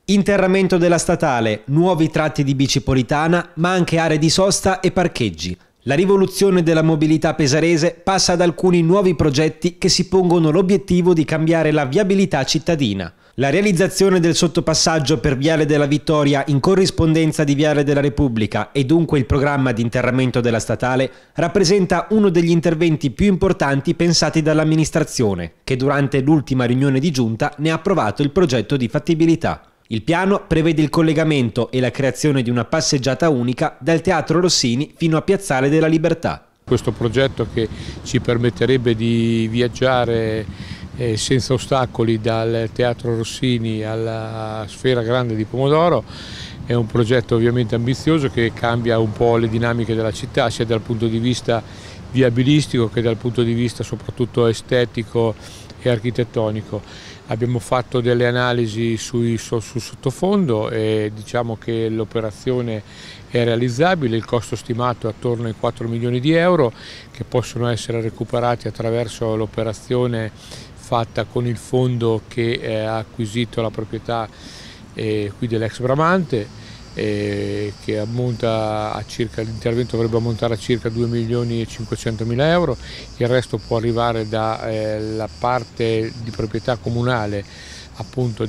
Interramento della statale, nuovi tratti di bicipolitana, ma anche aree di sosta e parcheggi. La rivoluzione della mobilità pesarese passa ad alcuni nuovi progetti che si pongono l'obiettivo di cambiare la viabilità cittadina. La realizzazione del sottopassaggio per Viale della Vittoria in corrispondenza di Viale della Repubblica e dunque il programma di interramento della statale rappresenta uno degli interventi più importanti pensati dall'amministrazione, che durante l'ultima riunione di giunta ne ha approvato il progetto di fattibilità. Il piano prevede il collegamento e la creazione di una passeggiata unica dal Teatro Rossini fino a Piazzale della Libertà. Questo progetto che ci permetterebbe di viaggiare senza ostacoli dal Teatro Rossini alla Sfera Grande di Pomodoro è un progetto ovviamente ambizioso che cambia un po' le dinamiche della città, sia dal punto di vista viabilistico che dal punto di vista soprattutto estetico e architettonico. Abbiamo fatto delle analisi sul sottofondo e diciamo che l'operazione è realizzabile, il costo stimato è attorno ai 4 milioni di euro che possono essere recuperati attraverso l'operazione fatta con il fondo che ha acquisito la proprietà qui dell'ex Bramante, che ammonta a circa, l'intervento dovrebbe ammontare a circa 2 milioni e 500 mila euro, il resto può arrivare dalla parte di proprietà comunale appunto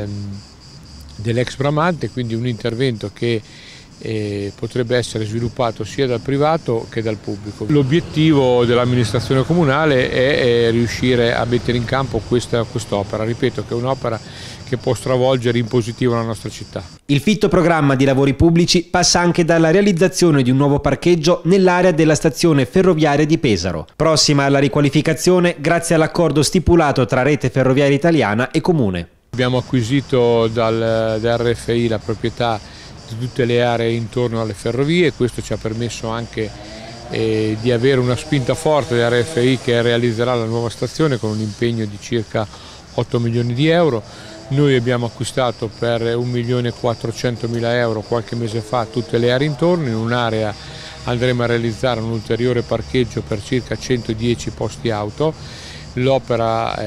dell'ex Bramante, quindi un intervento che potrebbe essere sviluppato sia dal privato che dal pubblico. L'obiettivo dell'amministrazione comunale è riuscire a mettere in campo quest'opera, ripeto che è un'opera che può stravolgere in positivo la nostra città. Il fitto programma di lavori pubblici passa anche dalla realizzazione di un nuovo parcheggio nell'area della stazione ferroviaria di Pesaro, prossima alla riqualificazione grazie all'accordo stipulato tra Rete Ferroviaria Italiana e Comune. Abbiamo acquisito da RFI la proprietà di tutte le aree intorno alle ferrovie, questo ci ha permesso anche di avere una spinta forte da RFI che realizzerà la nuova stazione con un impegno di circa 8 milioni di euro. Noi abbiamo acquistato per 1 milione e 400 mila euro qualche mese fa tutte le aree intorno, in un'area andremo a realizzare un ulteriore parcheggio per circa 110 posti auto. L'opera,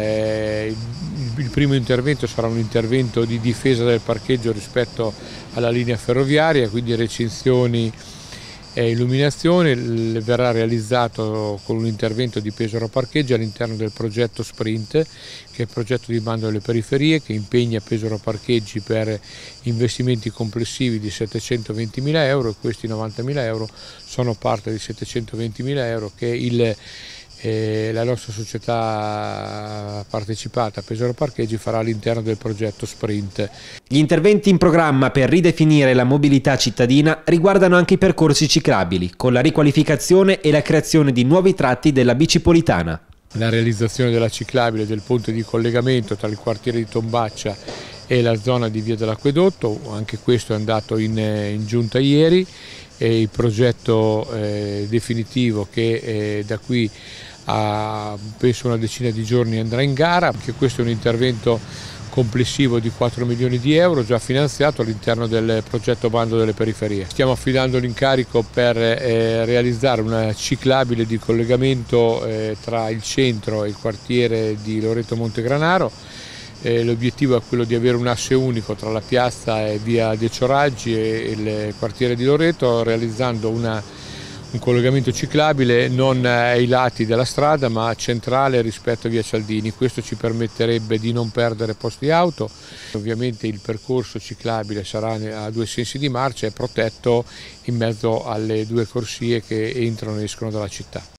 il primo intervento sarà un intervento di difesa del parcheggio rispetto alla linea ferroviaria, quindi recinzioni e illuminazione, verrà realizzato con un intervento di Pesaro Parcheggi all'interno del progetto Sprint, che è il progetto di bando delle periferie che impegna Pesaro Parcheggi per investimenti complessivi di 720 mila euro e questi 90 mila euro sono parte di 720 mila euro che la nostra società partecipata Pesaro Parcheggi farà all'interno del progetto Sprint. Gli interventi in programma per ridefinire la mobilità cittadina riguardano anche i percorsi ciclabili, con la riqualificazione e la creazione di nuovi tratti della bicipolitana. La realizzazione della ciclabile del ponte di collegamento tra il quartiere di Tombaccia e la zona di Via dell'Acquedotto, anche questo è andato in giunta ieri, e il progetto definitivo che da qui a penso una decina di giorni andrà in gara, anche questo è un intervento complessivo di 4 milioni di euro già finanziato all'interno del progetto bando delle periferie. Stiamo affidando l'incarico per realizzare una ciclabile di collegamento tra il centro e il quartiere di Loreto Montegranaro. L'obiettivo è quello di avere un asse unico tra la piazza e via Decio Raggi e il quartiere di Loreto, realizzando un collegamento ciclabile non ai lati della strada ma centrale rispetto a via Cialdini. Questo ci permetterebbe di non perdere posti auto. Ovviamente il percorso ciclabile sarà a 2 sensi di marcia e protetto in mezzo alle 2 corsie che entrano e escono dalla città.